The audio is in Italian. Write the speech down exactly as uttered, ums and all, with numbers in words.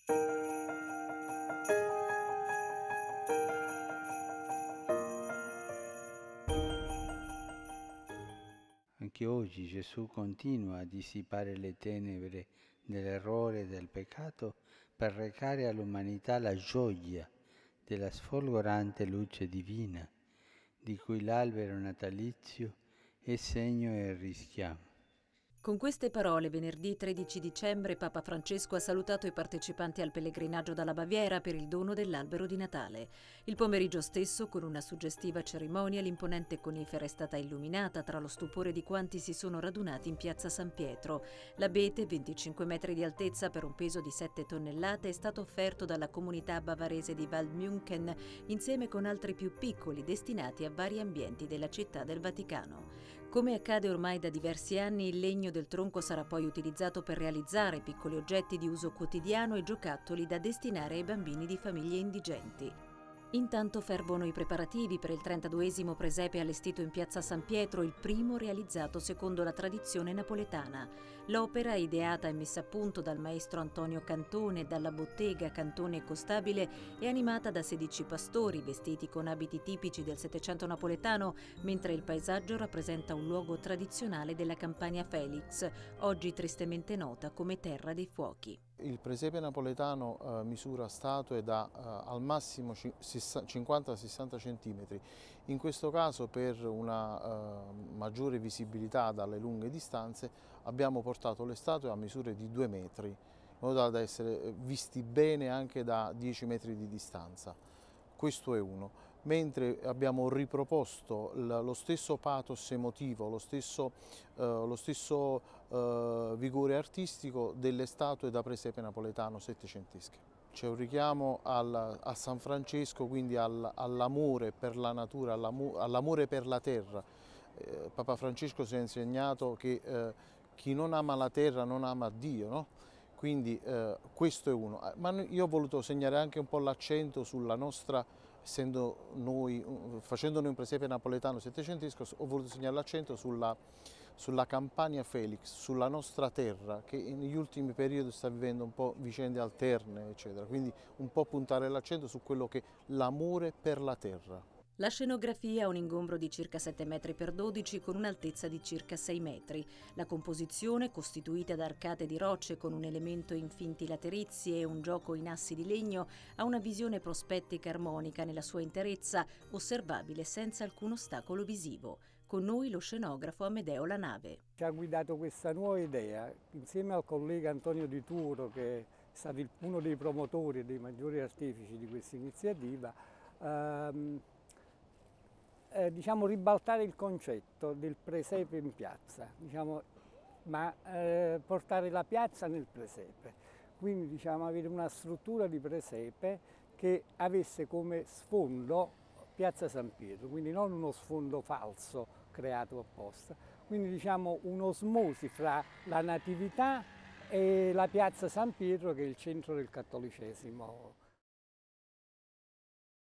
Anche oggi Gesù continua a dissipare le tenebre dell'errore e del peccato per recare all'umanità la gioia della sfolgorante luce divina, di cui l'albero natalizio è segno e rischiamo. Con queste parole, venerdì tredici dicembre, Papa Francesco ha salutato i partecipanti al pellegrinaggio dalla Baviera per il dono dell'albero di Natale. Il pomeriggio stesso, con una suggestiva cerimonia, l'imponente conifera è stata illuminata tra lo stupore di quanti si sono radunati in piazza San Pietro. L'abete, venticinque metri di altezza per un peso di sette tonnellate, è stato offerto dalla comunità bavarese di Waldmünchen, insieme con altri più piccoli, destinati a vari ambienti della città del Vaticano. Come accade ormai da diversi anni, il legno del tronco sarà poi utilizzato per realizzare piccoli oggetti di uso quotidiano e giocattoli da destinare ai bambini di famiglie indigenti. Intanto fervono i preparativi per il trentaduesimo presepe allestito in piazza San Pietro, il primo realizzato secondo la tradizione napoletana. L'opera, ideata e messa a punto dal maestro Antonio Cantone e dalla bottega Cantone e Costabile, è animata da sedici pastori vestiti con abiti tipici del Settecento napoletano, mentre il paesaggio rappresenta un luogo tradizionale della Campania Felix, oggi tristemente nota come Terra dei Fuochi. Il presepe napoletano eh, misura statue da eh, al massimo cinquanta sessanta centimetri. In questo caso, per una eh, maggiore visibilità dalle lunghe distanze, abbiamo portato le statue a misure di due metri, in modo da essere visti bene anche da dieci metri di distanza. Questo è uno. Mentre abbiamo riproposto lo stesso pathos emotivo, lo stesso, eh, lo stesso eh, vigore artistico delle statue da presepe napoletano settecentesche. C'è un richiamo al, a San Francesco, quindi al, all'amore per la natura, all'amore per la terra. Eh, Papa Francesco ci ha insegnato che eh, chi non ama la terra non ama Dio, no? Quindi eh, questo è uno, ma io ho voluto segnare anche un po' l'accento sulla nostra, essendo noi, facendo noi un presepe napoletano settecentesco, ho voluto segnare l'accento sulla, sulla Campania Felix, sulla nostra terra, che negli ultimi periodi sta vivendo un po' vicende alterne, eccetera, quindi un po' puntare l'accento su quello che è l'amore per la terra. La scenografia ha un ingombro di circa sette metri per dodici con un'altezza di circa sei metri. La composizione, costituita da arcate di rocce con un elemento in finti laterizi e un gioco in assi di legno, ha una visione prospettica armonica nella sua interezza, osservabile senza alcun ostacolo visivo. Con noi lo scenografo Amedeo Lanave. Ci ha guidato questa nuova idea insieme al collega Antonio Di Turo, che è stato uno dei promotori e dei maggiori artefici di questa iniziativa. Ehm, Eh, diciamo, ribaltare il concetto del presepe in piazza, diciamo, ma eh, portare la piazza nel presepe, quindi diciamo, avere una struttura di presepe che avesse come sfondo piazza San Pietro, quindi non uno sfondo falso creato apposta, quindi diciamo un'osmosi fra la natività e la piazza San Pietro, che è il centro del cattolicesimo